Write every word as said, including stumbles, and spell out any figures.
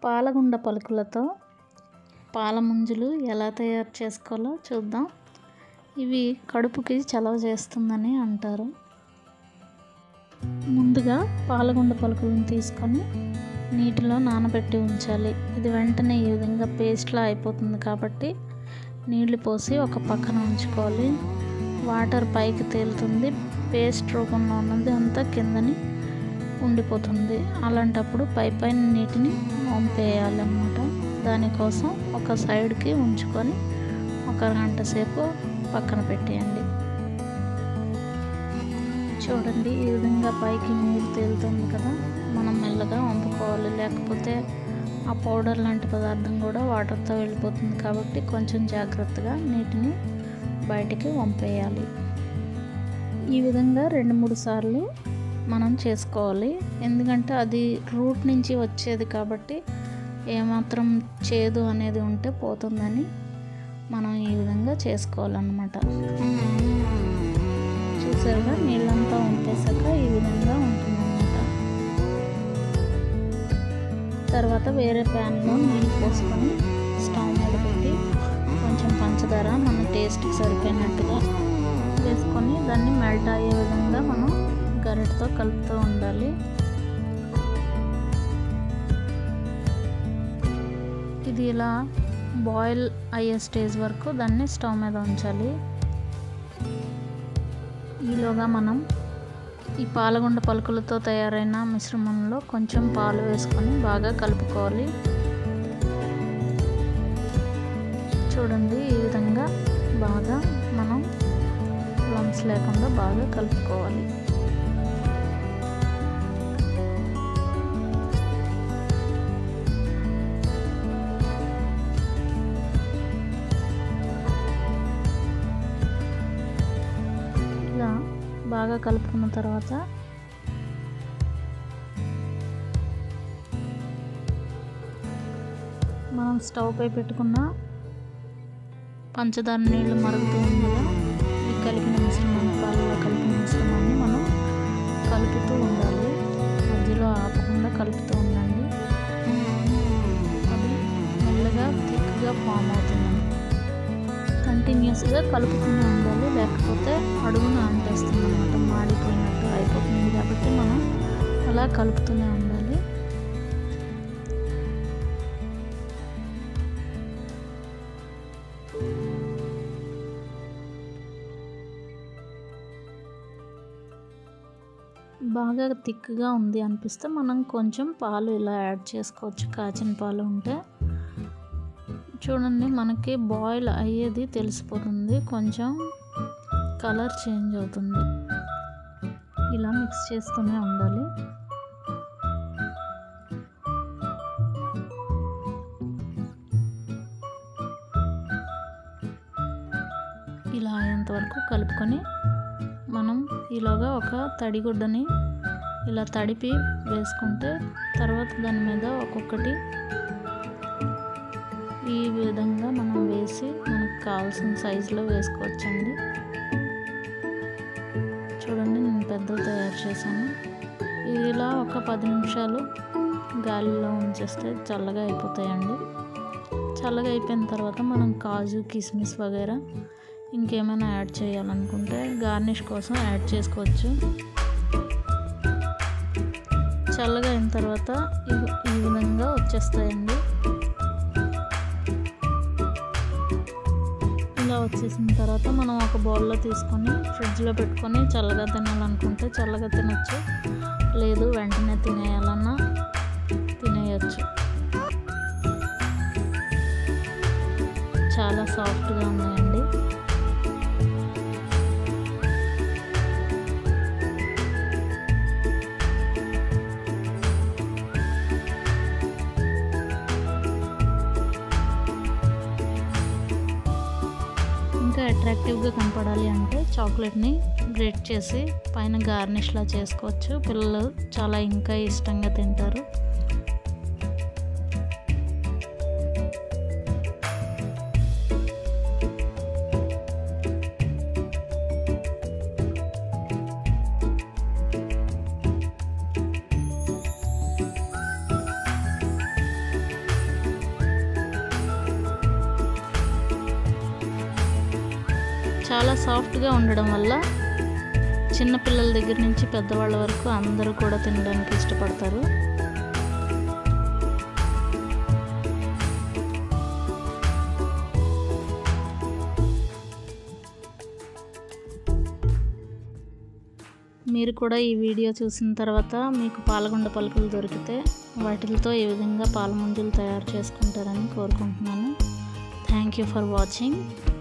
పాలగుండ పలుకులతో పాల ముంజులు ఎలా తయారు చేసుకోవాలో చూద్దాం. ఇవి కడుపుకి చలవ చేస్తుందని అంటారు. ముందుగా పాలగుండ పలుకులను తీసుకొని నీటిలో నానబెట్టి ఉంచాలి. ఇది వెంటనే ఈ విధంగా పేస్ట్లా అయిపోతుంది కాబట్టి నీళ్లు పోసి ఒక పక్కన ఉంచుకోవాలి. వాటర్ పైకి తేలుతుంది, పేస్ట్ రూపంలో ఉన్నది అంతా కిందని ఉండిపోతుంది. అలాంటప్పుడు పై పైన నీటిని వంపేయాలన్నమాట. దానికోసం ఒక సైడ్కి ఉంచుకొని ఒక గంట సేపు పక్కన పెట్టేయండి. చూడండి, ఈ విధంగా పైకి నీరు తేలుతుంది కదా, మనం మెల్లగా వంపుకోవాలి. లేకపోతే ఆ పౌడర్ లాంటి పదార్థం కూడా వాటర్తో వెళ్ళిపోతుంది కాబట్టి కొంచెం జాగ్రత్తగా నీటిని బయటికి వంపేయాలి. ఈ విధంగా రెండు మూడు సార్లు మనం చేసుకోవాలి. ఎందుకంటే అది రూట్ నుంచి వచ్చేది కాబట్టి ఏమాత్రం చేదు అనేది ఉంటే పోతుందని మనం ఈ విధంగా చేసుకోవాలన్నమాట. చూసారుగా, నీళ్ళంతా వంపేసాక ఈ విధంగా ఉంటుందన్నమాట. తర్వాత వేరే ప్యాన్లో నీళ్ళు పోసుకొని స్టవ్ మీద పెట్టి కొంచెం పంచదార మన టేస్ట్కి సరిపోయినట్టుగా వేసుకొని దాన్ని మెల్ట్ అయ్యే విధంగా మనం గరిటతో కలుపుతూ ఉండాలి. ఇది ఇలా బాయిల్ అయ్యే స్టేజ్ వరకు దాన్ని స్టవ్ మీద ఉంచాలి. ఈలోగా మనం ఈ పాలగుండ పలుకులతో తయారైన మిశ్రమంలో కొంచెం పాలు వేసుకొని బాగా కలుపుకోవాలి. చూడండి, ఈ విధంగా బాగా మనం లంప్స్ లేకుండా బాగా కలుపుకోవాలి. ఇలా బాగా కలుపుకున్న తర్వాత మనం స్టవ్ పై పెట్టుకున్న పంచదార నీళ్ళు మరుగుతూ ఉండగా ఈ కలిపిన మిశ్రమాన్ని పాలలో కలిపిన మిశ్రమాన్ని మనం కలుపుతూ ఉండాలి. మధ్యలో ఆపకుండా కలుపుతూ ఉండండి. అది మెల్లగా థిక్గా ఫామ్ అవుతుంది. కంటిన్యూస్గా కలుపుతూనే ఉండాలి, లేకపోతే అడుగున అంటేస్తుంది అన్నమాట, మాడిపోయినట్టు అయిపోతుంది. కాబట్టి మనం అలా కలుపుతూనే ఉండాలి. బాగా థిక్గా ఉంది అనిపిస్తే మనం కొంచెం పాలు ఇలా యాడ్ చేసుకోవచ్చు, కాచిన పాలు ఉంటే. చూడండి, మనకి బాయిల్ అయ్యేది తెలిసిపోతుంది, కొంచెం కలర్ చేంజ్ అవుతుంది. ఇలా మిక్స్ చేస్తూనే ఉండాలి. ఇలా అయ్యేంత వరకు కలుపుకొని మనం ఈలోగా ఒక తడిగుడ్డని ఇలా తడిపి వేసుకుంటే తర్వాత దాని మీద ఒక్కొక్కటి ఈ విధంగా మనం వేసి మనకు కావాల్సిన సైజులో వేసుకోవచ్చండి. చూడండి, నేను పెద్దవి తయారు చేశాను. ఇలా ఒక పది నిమిషాలు గాలిలో ఉంచేస్తే చల్లగా అయిపోతాయండి. చల్లగా అయిపోయిన తర్వాత మనం కాజు, కిస్మిస్ వగైరా ఇంకేమైనా యాడ్ చేయాలనుకుంటే గార్నిష్ కోసం యాడ్ చేసుకోవచ్చు. చల్లగా అయిన తర్వాత ఈ విధంగా వచ్చేస్తాయండి. ఇలా వచ్చేసిన తర్వాత మనం ఒక బౌల్లో తీసుకొని ఫ్రిడ్జ్లో పెట్టుకొని చల్లగా తినాలనుకుంటే చల్లగా తినచ్చు, లేదు వెంటనే తినేయాలన్నా తినేయచ్చు. చాలా సాఫ్ట్గా ఉన్నాయండి. ఇంకా అట్రాక్టివ్గా కనపడాలి అంటే చాక్లెట్ని గ్రేట్ చేసి పైన గార్నిష్లా చేసుకోవచ్చు. పిల్లలు చాలా ఇంకా ఇష్టంగా తింటారు. చాలా సాఫ్ట్గా ఉండడం వల్ల చిన్నపిల్లల దగ్గర నుంచి పెద్దవాళ్ళ వరకు అందరూ కూడా తినడానికి ఇష్టపడతారు. మీరు కూడా ఈ వీడియో చూసిన తర్వాత మీకు పాలగుండ పలుకులు దొరికితే వాటితో ఈ విధంగా పాలముంజలు తయారు చేసుకుంటారని కోరుకుంటున్నాను. Thank you for watching.